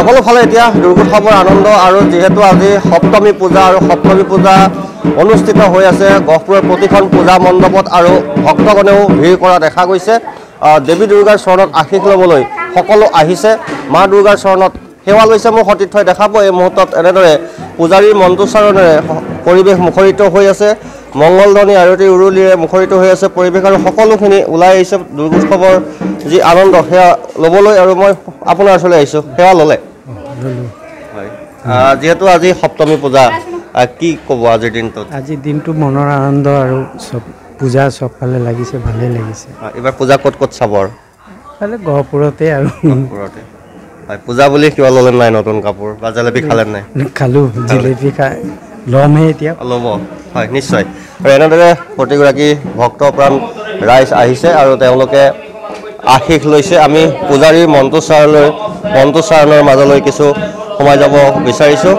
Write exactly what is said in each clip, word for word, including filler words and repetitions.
সকলো ফালে এতিয়া দুৰ্গোৎসৱৰ আনন্দ আৰু যেহেতু আজি সপ্তমী পূজা আৰু সপ্তমী পূজা অনুষ্ঠিত হৈ আছে গহপুৰৰ প্ৰতিখন পূজা মণ্ডপত আৰু ভক্তগণেও ভিৰ কৰা দেখা গৈছে দেৱী দুৰ্গাৰ চৰণত আশীষ ল'বলৈ সকলো আহিছে মা দুৰ্গাৰ চৰণত সেৱা লৈছে মোৰ সতীৰ্থই দেখাব এই মুহূৰ্তত এনেদৰে পূজাৰীৰ মন্ত্ৰোচ্চাৰণেৰে পৰিৱেশ মুখৰিত হৈ আছে মংগলধ্বনি আৰতি উৰুলিৰে মুখৰিত হৈ আছে পৰিৱেশ আৰু সকলোখিনি ওলাই আহিছে দুৰ্গোৎসৱৰ যি আনন্দ সেয়া ল'বলৈ আৰু মই আপোনাৰ ওচৰলৈ আহিছোঁ সেৱা ল'লে হয় যেহেতু আজি সপ্তমী পূজা কি ক'ব আজিৰ দিনটোত আজিৰ দিনটো মনৰ আনন্দ আৰু চব পূজা চবফালে লাগিছে ভালেই লাগিছে এইবাৰ পূজা ক'ত ক'ত চাব আৰু ফালে গহপুৰতে আৰু গহপুৰতে হয় পূজা বুলি কিবা ল'লে নাই নতুন কাপোৰ বা জেলেপি খালে নাই খালোঁ জিলেপি খাই ল'মহে এতিয়া ল'ব হয় নিশ্চয় আৰু এনেদৰে প্ৰতিগৰাকী ভক্তপ্ৰাণ ৰাইজ আহিছে আৰু তেওঁলোকে আশীষ লৈছে আমি পূজাৰীৰ মন্ত্ৰোচ্চাৰণলৈ মন্ত্ৰোচ্চাৰণৰ মাজলৈ কিছু সোমাই যাব বিচাৰিছোঁ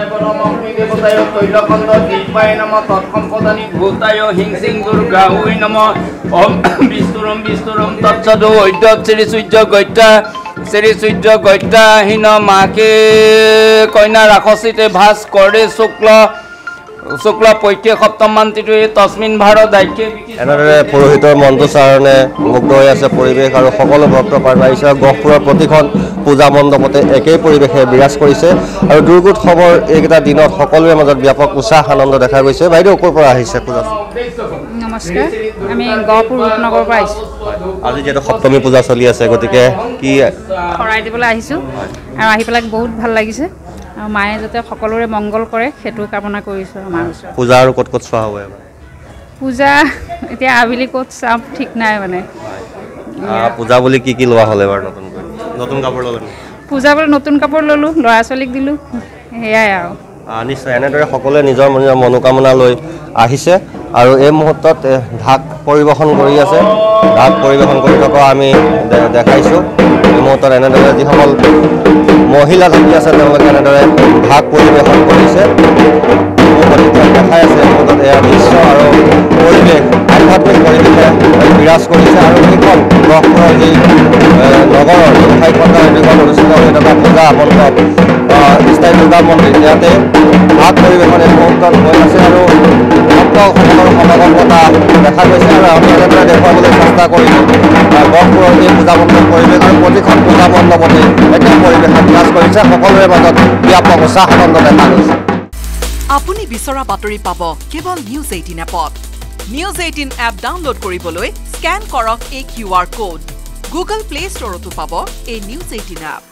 শ্ৰী সূৰ্য গত্যাহীন মাকে কন্যা ৰাক্ষসীতে ভাস কৰে শুক্ল শুক্ল পৈত্য সপ্তম মান্তিটো তস্মিন ভাৰত দায়িত্ব এনেদৰে পুৰোহিতৰ মন্ত্ৰোচ্চাৰণে মুগ্ধ হৈ আছে পৰিৱেশ আৰু সকলো ভক্তপ্ৰাণ আহিছে গহপুৰৰ প্ৰতিখন পূজা মণ্ডপতে একেই পৰিৱেশে বিৰাজ কৰিছে আৰু দুৰ্গোৎসৱৰ এইকেইটা দিনত সকলোৰে মাজত ব্যাপক উৎসাহ আনন্দ দেখা গৈছে বাইদেউ ক'ৰ পৰা আহিছে পূজা নমস্কাৰ আমি গহপুৰ ৰূপনগৰৰ পৰা আহিছোঁ আজি যিহেতু সপ্তমী পূজা চলি আছে গতিকে কি শৰাই দিবলৈ আহিছোঁ আৰু আহি পেলাই বহুত ভাল লাগিছে আৰু মায়ে যাতে সকলোৰে মংগল কৰে সেইটো কামনা কৰিছোঁ আমাৰ ওচৰত পূজা আৰু ক'ত ক'ত চোৱা হ'ব পূজা এতিয়া আবেলি ক'ত চাম ঠিক নাই মানে পূজা বুলি কি কি লোৱা হ'ল এবাৰ নতুনকৈ নতুন কাপোৰ ল'লে পূজা বুলি নতুন কাপোৰ ল'লোঁ ল'ৰা ছোৱালীক দিলোঁ সেয়াই আৰু নিশ্চয় এনেদৰে সকলোৱে নিজৰ নিজৰ মনোকামনা লৈ আহিছে আৰু এই মুহূৰ্তত ঢাক পৰিৱেশন কৰি আছে ঢাক পৰিৱেশন কৰি থকা আমি দেখাইছোঁ এই মুহূৰ্তত এনেদৰে যিসকল মহিলা থাকি আছে তেওঁলোকে এনেদৰে ঢাক পৰিৱেশন কৰিছে দেখাই আছে এই মুহূৰ্তত এয়া দৃশ্য আৰু পৰিৱেশ আধ্যাত্মিক পৰিৱেশে বিৰাজ কৰিছে আৰু সেইখন গহপুৰৰ যি নগৰৰ ঠাইখন যিখন অনুষ্ঠিত হৈ থকা পূজা মণ্ডপ স্থায়ী দুৰ্গা মন্দিৰ ইয়াতে ঢাক পৰিৱেশন এই মুহূৰ্তত হৈ আছে আৰু ভক্তসকলৰ সমাগমতা দেখা গৈছে আৰু আমি এনেদৰে দেখুৱাবলৈ চেষ্টা কৰিছোঁ গহপুৰৰ এই পূজা মণ্ডপ পৰিৱেশ আৰু প্ৰতিখন পূজা মণ্ডপতে একে পৰিৱেশে বিৰাজ কৰিছে সকলোৰে মাজত ব্যাপক উৎসাহ আনন্দ দেখা গৈছে আপুনি বিচৰা বাতৰি পাব কেৱল নিউজ এইটিন এপত নিউজ এইটিন এপ ডাউনলোড কৰিবলৈ স্কেন কৰক এই Q R code Google play ষ্টৰতো পাব এই নিউজ এইটিন এপ